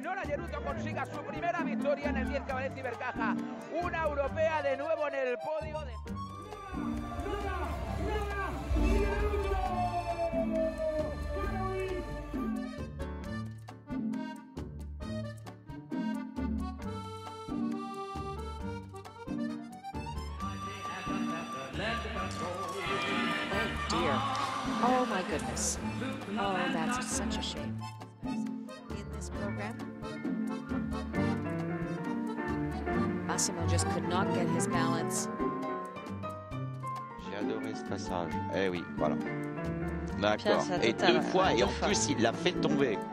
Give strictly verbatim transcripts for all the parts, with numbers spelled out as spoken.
Nora Geruto consiga su primera victoria en el diez caballet cibercaja. Una europea de nuevo en el podio. De... Dear. Oh my goodness. Oh, that's such a shame. In this program, Massimo just could not get his balance. J'ai adoré ce passage. Eh oui, voilà. D'accord. Et deux fois, et en plus, il l'a fait tomber, quoi.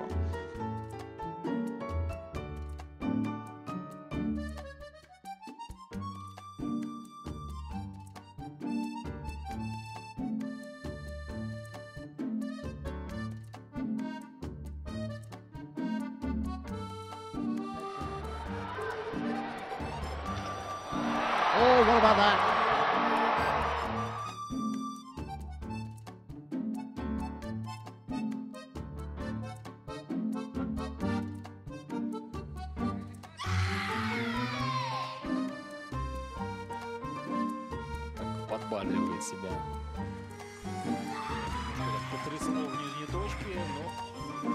Oh, what about that? Подбадривает себя. Потрясено в нижней точке, но...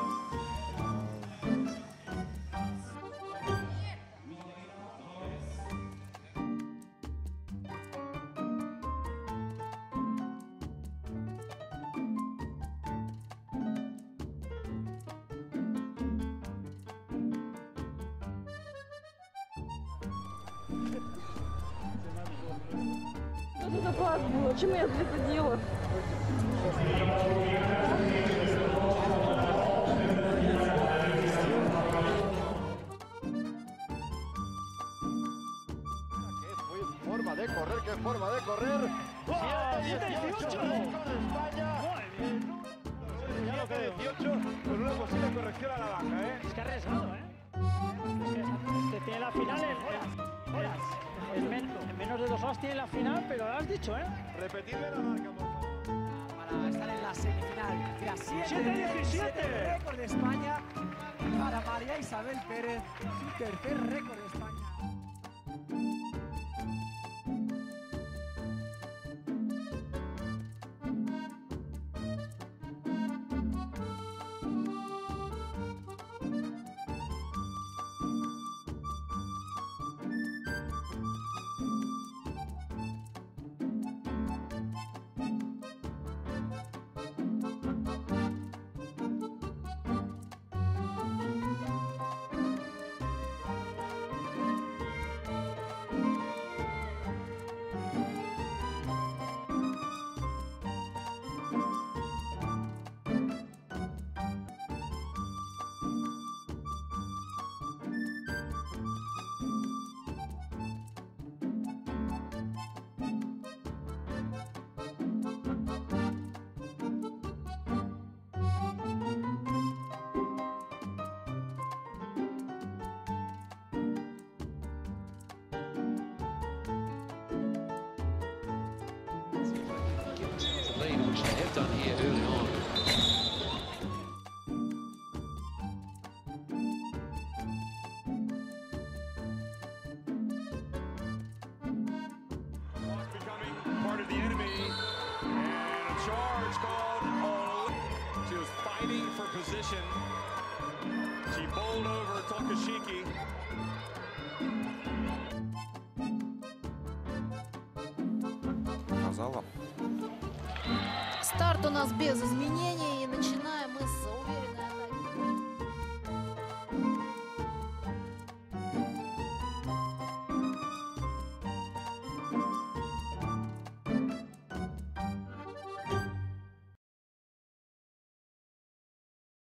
Что это класс было? Чем я это делала? Forma de correr, qué forma de correr. siete dieciocho récord de España. Ya lo que dieciocho con una posible corrección a la baja, ¿eh? Es que arriesgado, ¿eh? Es que tiene la final en horas. horas. En, men en menos de dos horas tiene la final, pero lo has dicho, ¿eh? Repetirme la marca, por favor. Para estar en la semifinal. Mira, siete diecisiete. Récord de España para María Isabel Pérez. Su tercer récord de España. Which they have done here early on. Becoming part of the enemy, and a charge called on. She was fighting for position. She bowled over Tokashiki. Казала. Старт у нас без изменений и начинается.